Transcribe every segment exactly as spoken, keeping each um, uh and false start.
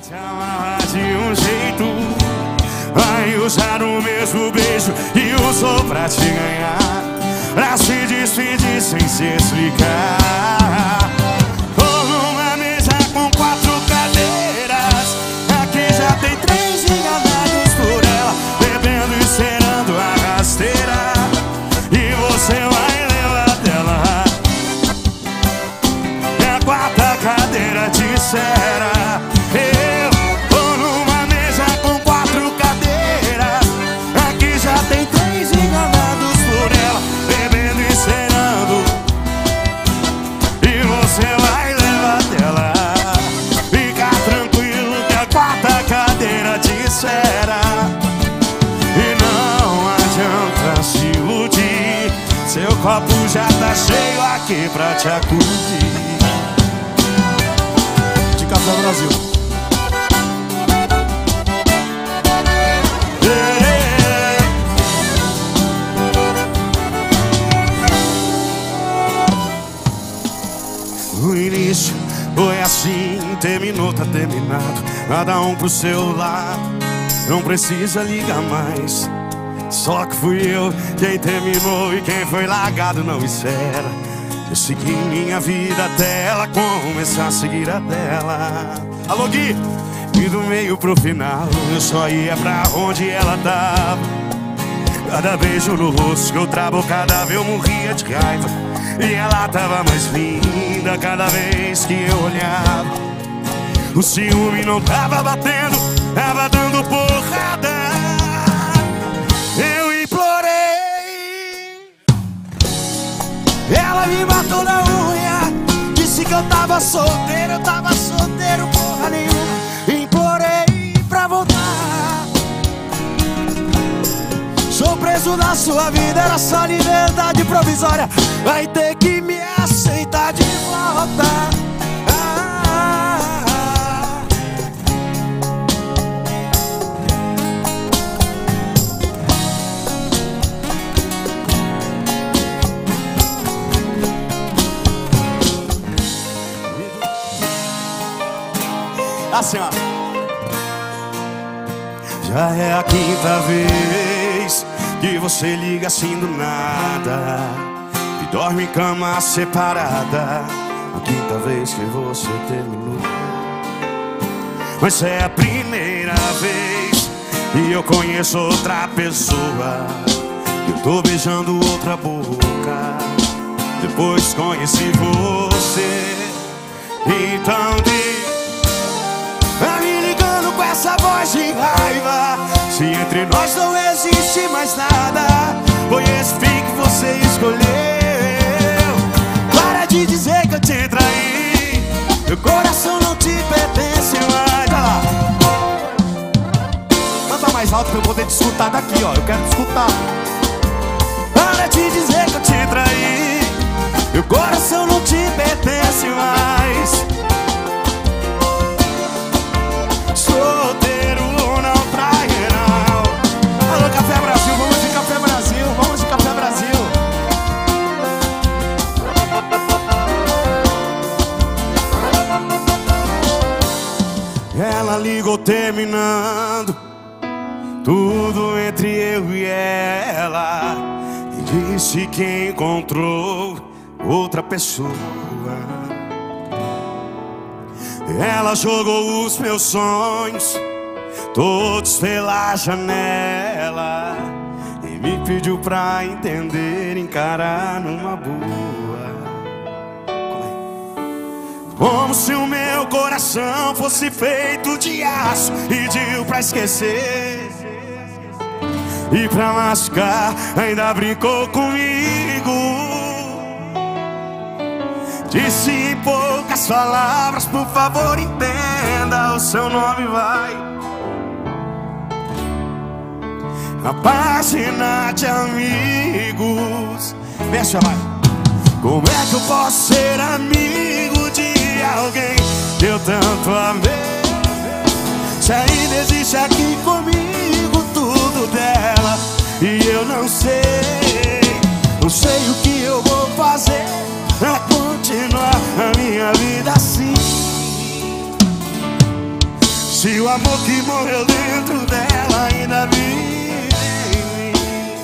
Te amar de um jeito, vai usar o mesmo beijo que usou pra te ganhar, pra se despedir sem se explicar. Tô numa mesa com quatro cadeiras, aqui já tem três enganados por ela, bebendo e cheirando a rasteira, e você vai levar dela. E a quarta cadeira de cera. E não adianta se iludir, seu copo já tá cheio aqui pra te acudir. De Café Brasil. O início foi assim, terminou, tá terminado. Cada um pro seu lado, não precisa ligar mais. Só que fui eu quem terminou e quem foi largado não espera. Eu segui minha vida até ela começar a seguir a dela. Alô Gui! E do meio pro final eu só ia pra onde ela tava. Cada beijo no rosto que eu trabo, cada vez eu morria de raiva. E ela tava mais linda cada vez que eu olhava. O ciúme não tava batendo, tava dando porrada. Eu implorei, ela me matou na unha. Disse que eu tava solteiro, eu tava solteiro porra nenhuma. Implorei pra voltar. Sou preso na sua vida, era só liberdade provisória. Vai ter que me aceitar de volta. Assim, ó. Já é a quinta vez que você liga assim do nada e dorme em cama separada. A quinta vez que você terminou. Mas é a primeira vez que eu conheço outra pessoa. Eu tô beijando outra boca depois conheci você. Então diz, tá me ligando com essa voz de raiva, se entre nós não existe mais nada. Foi esse fim que você escolheu. Para de dizer que eu te traí, meu coração não te pertence mais. Olha lá, canta mais alto pra eu poder te escutar daqui, ó. Eu quero te escutar. Para de dizer que eu te traí, meu coração não te pertence mais. Solteiro não trai não. Alô Café Brasil, vamos de Café Brasil, vamos de Café Brasil. Ela ligou terminando tudo entre eu e ela e disse que encontrou outra pessoa. Ela jogou os meus sonhos todos pela janela e me pediu pra entender, encarar numa boa. Como se o meu coração fosse feito de aço e pediu pra esquecer. E pra machucar ainda brincou comigo. Disse em poucas palavras, por favor entenda, o seu nome vai na página de amigos. Fecha, vai. Como é que eu posso ser amigo de alguém que eu tanto amei, se ainda existe aqui comigo tudo dela e eu não sei. Não sei o que eu vou fazer pra continuar a minha vida assim. Se o amor que morreu dentro dela ainda vive em mim.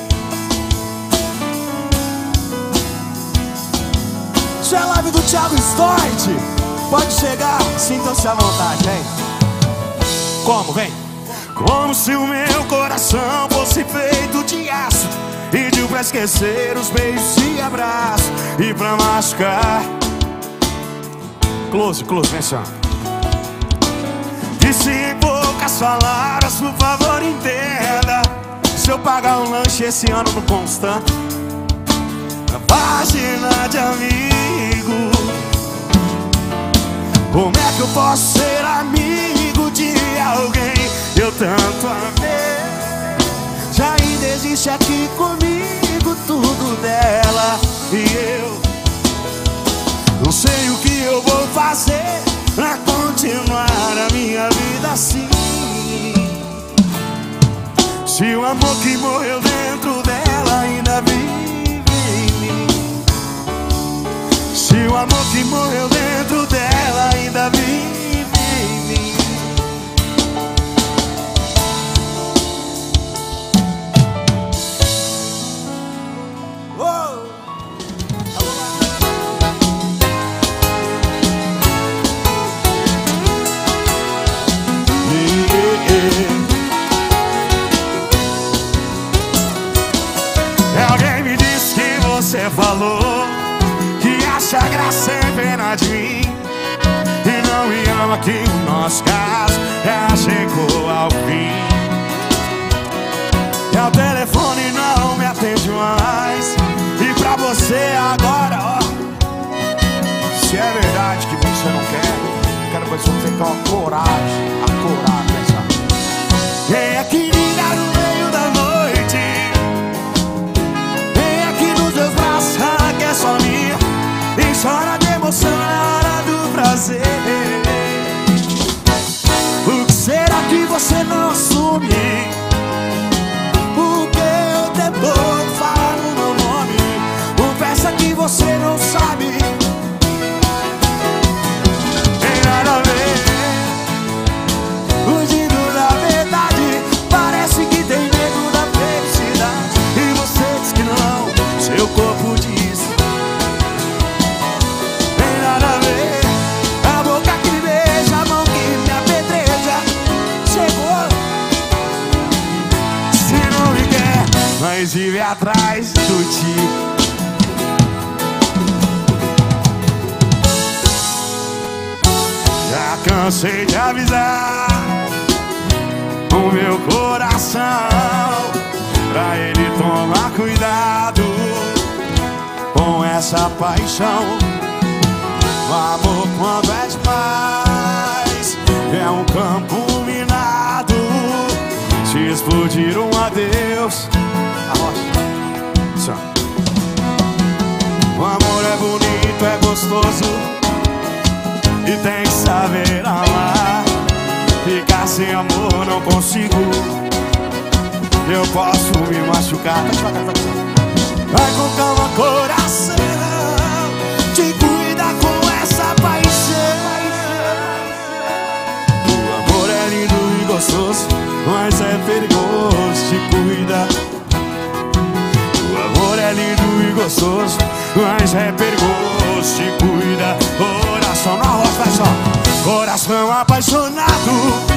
Isso é live do Thiago Stort. Pode chegar, sintam-se à vontade, vem. Como, vem? Como se o meu coração fosse feito de aço, pediu pra esquecer os beijos e abraços e pra machucar. Close, close, vem só. Disse em poucas palavras, por favor entenda. Se eu pagar um lanche esse ano no Constant, na página de amigo, como é que eu posso ser amigo de alguém eu tanto amei? Já ainda existe aqui comigo tudo dela e eu não sei o que eu vou fazer pra continuar a minha vida assim. Se o amor que morreu dentro dela ainda vive em mim. Se o amor que morreu dentro dela ainda vive em mim. Uou! Alguém me disse que você falou que acha graça em pena de mim e não me ama, que o nosso caso já chegou ao fim. E ao telefone não me atende mais. E pra você agora, ó, Se é verdade que você não quer, quero ver se você tem a coragem, a coragem, pensa. vem aqui ligar no meio da noite, vem aqui nos meus braços, ah, que é só minha, e chora de emoção na hora do prazer. O que será que você não assume? Porque eu tempo todo falar o meu nome. Confessa que você não sabe. Tem nada a ver. Fugindo da verdade, parece que tem medo da felicidade. E você diz que não, seu corpo diz. Tem nada a ver. A boca que me beija, a mão que me apedreja. Chegou. Se não me quer, mas vive atrás do ti. Já cansei de avisar o meu coração pra ele tomar cuidado com essa paixão. O amor, quando é demais, é um campo minado. Se explodir um adeus, o amor é bonito, é gostoso e tem que saber amar. Ficar sem amor não consigo. Eu posso me machucar. Vai com calma, coração, te cuida com essa paixão. O amor é lindo e gostoso, mas é perigoso, te cuida. O amor é lindo e gostoso, mas é perigoso, te cuida. Coração na roça, vai só. Coração apaixonado,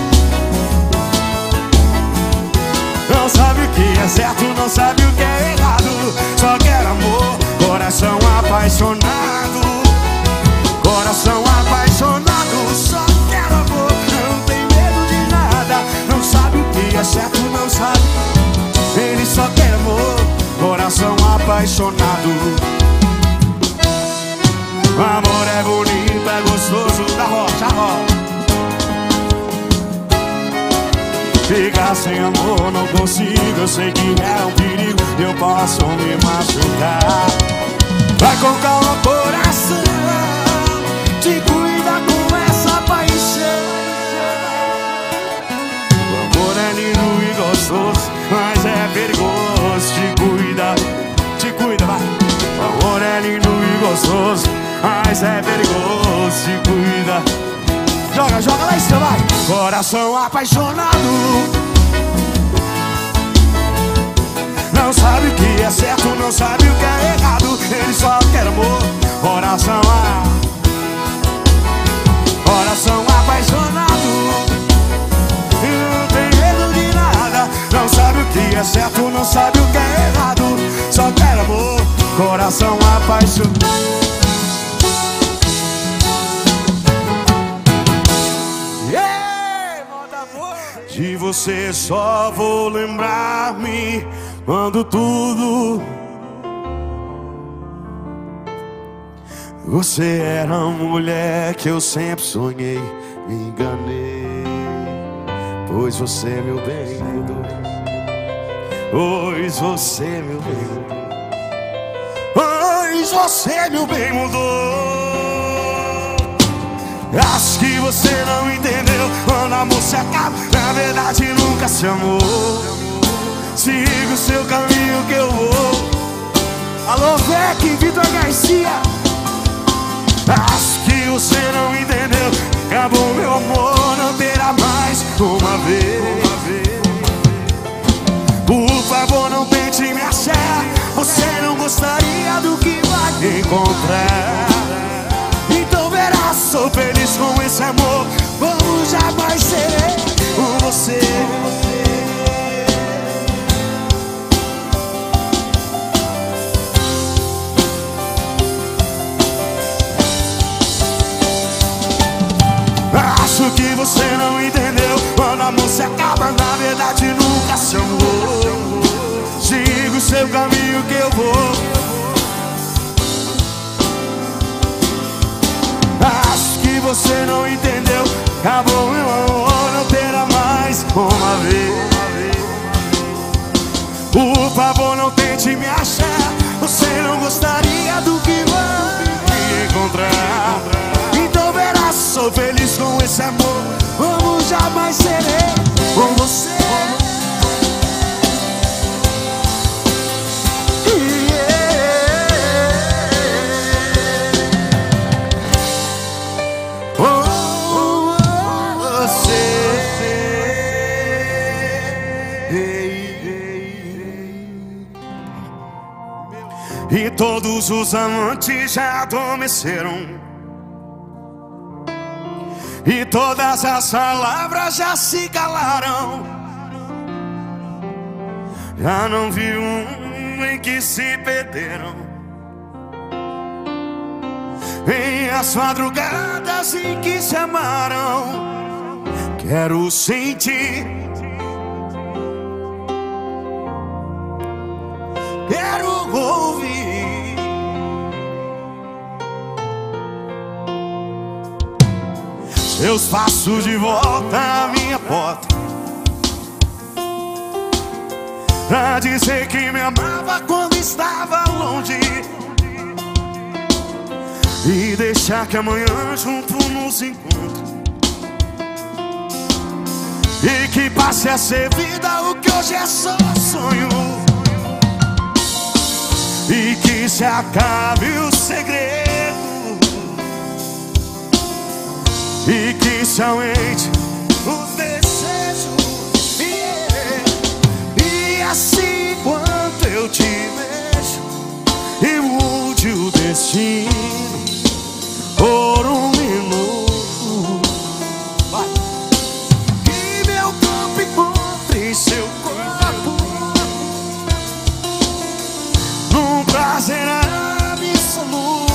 não sabe o que é certo, não sabe o que é errado. Só quer amor. Coração apaixonado, coração apaixonado, só quer amor. Não tem medo de nada, não sabe o que é certo, não sabe. Ele só quer amor. Coração apaixonado. O amor é bonito, é gostoso, da rocha, rocha. Ficar sem amor não consigo, eu sei que é um perigo, eu posso me machucar. Vai com calma, coração, te cuida com essa paixão. O amor é lindo e gostoso, mas é perigoso, te cuida, te cuida, vai. O amor é lindo e gostoso, mas é perigoso, te cuida. joga, joga lá em cima, vai. Coração apaixonado, não sabe o que é certo, não sabe o que é errado. Ele só quer amor. Coração a... Coração apaixonado, não tem medo de nada, não sabe o que é certo, não sabe o que é errado. Só quer amor. Coração apaixonado. De você só vou lembrar-me quando tudo... Você era a mulher que eu sempre sonhei, me enganei. Pois você, meu bem, mudou. Pois você, meu bem, mudou. Pois você, meu bem, mudou. Acho que você não entendeu. Quando amor se acaba, na verdade nunca se amou. Siga o seu caminho que eu vou. Alô, Vec, Vitor Garcia. Acho que você não entendeu. Acabou meu amor, não terá mais uma vez. Por favor, não tente me achar. Você não gostaria do que vai encontrar. Então verá, sou feliz com esse amor. Como jamais serei com você. Acho que você não entendeu. Quando amor se acaba, na verdade nunca se amou. Siga o seu caminho que eu vou. Acho que você não entendeu. Acabou meu amor, não terá mais uma vez. Por favor, não tente me achar. Você não gostaria do que vai encontrar. Então verá, sou feliz com esse amor. Como jamais serei com você. E todos os amantes já adormeceram, e todas as palavras já se calaram. Já não vi um em que se perderam, em as madrugadas em que se amaram. Quero sentir, quero ouvir seus passos de volta à minha porta, pra dizer que me amava quando estava longe, e deixar que amanhã junto nos encontre, e que passe a ser vida o que hoje é só sonho, e que se acabe o segredo, e que se aumente os desejos, yeah. E assim quanto eu te vejo, e mude o destino por um minuto. Vai. Que meu corpo encontre seu corpo num prazer absoluto.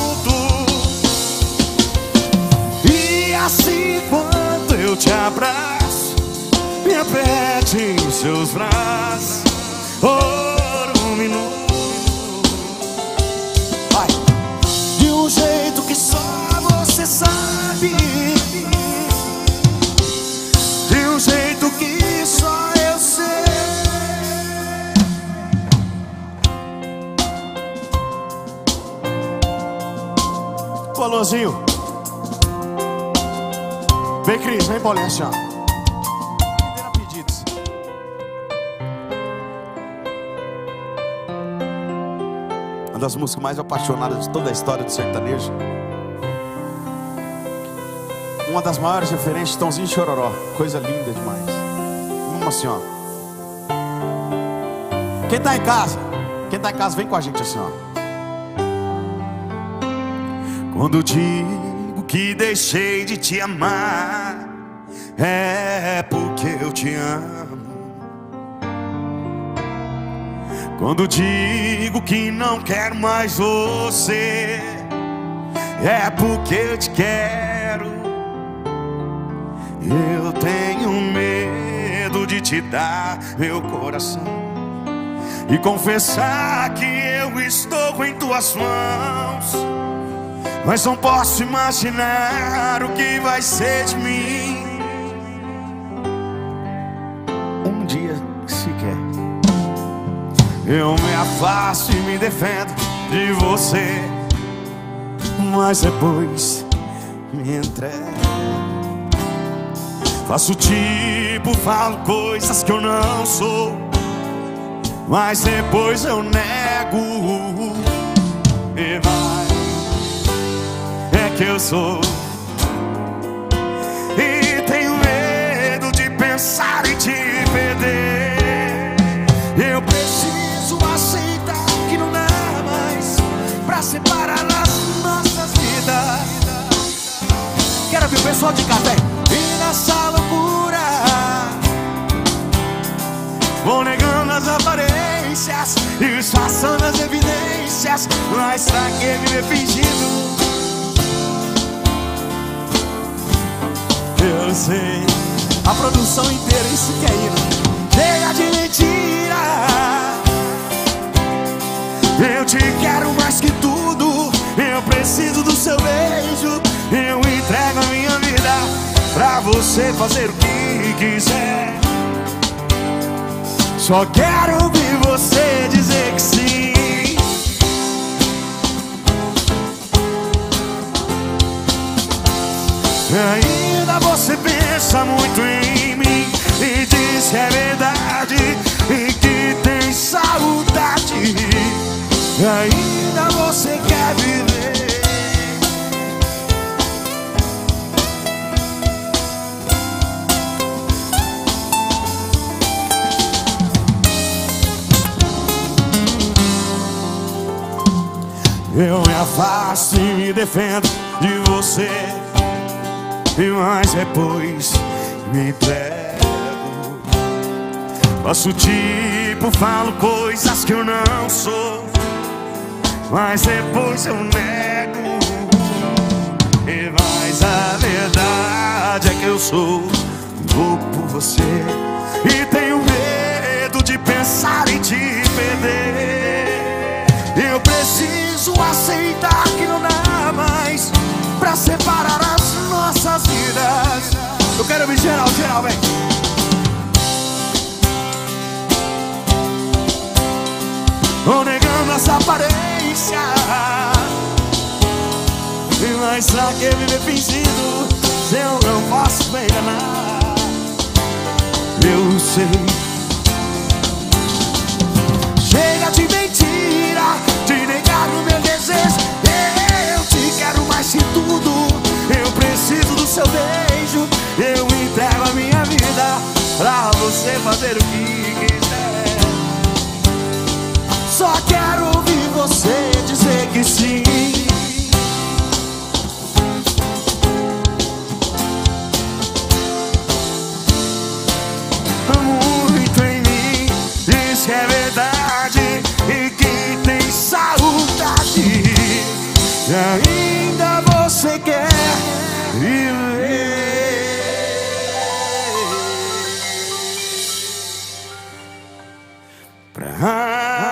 E assim quando eu te abraço, me aperte em seus braços por um minuto. Vai. De um jeito que só você sabe, de um jeito que só eu sei. Ô, Alôzinho. Vem, Cris, vem, Paulinho, assim, ó. Pedidos. Uma das músicas mais apaixonadas de toda a história do sertanejo. uma das maiores referências, Chitãozinho e Chororó. Coisa linda demais. Vamos assim, ó. Quem tá em casa? Quem tá em casa, vem com a gente assim, ó. Quando digo que deixei de te amar, é porque eu te amo. Quando digo que não quero mais você, é porque eu te quero. Eu tenho medo de te dar meu coração e confessar que eu estou em tuas mãos, mas não posso imaginar o que vai ser de mim um dia sequer. Eu me afasto e me defendo de você, mas depois me entrego. Faço tipo, falo coisas que eu não sou, mas depois eu nego. E vai, é que eu sou. E tenho medo de pensar em te perder. Eu preciso aceitar que não dá mais pra separar as nossas vidas. Quero ver o pessoal de café. E nessa loucura vou negando as aparências e disfarçando as evidências, mas pra que viver fingindo? Eu sei, a produção inteira, isso que é hino. Chega de mentira, eu te quero mais que tudo. Eu preciso do seu beijo, eu entrego a minha vida pra você fazer o que quiser. Só quero ouvir você dizer que sim. Ainda você pensa muito em mim e diz que é verdade e que tem saudade. Ainda você quer viver. Eu me afasto e me defendo de você, mas depois me entrego. Faço tipo, falo coisas que eu não sou, mas depois eu nego. E mais a verdade é que eu sou louco por você e tenho medo de pensar em te perder. Eu preciso aceitar que não dá mais pra separar as nossas vidas. Eu quero me geral, geral, vem. Vou negando essa aparência, mas pra que viver fingindo se eu não posso me enganar? Eu sei. Chega de mentira, de negar o meu desejo. Eu te quero mais que tudo. Eu preciso do seu beijo. Eu entrego a minha vida pra você fazer o que quiser. Só quero ouvir você dizer que sim. Muito em mim diz que é verdade e que tem saudade. E ainda você quer viver. Pra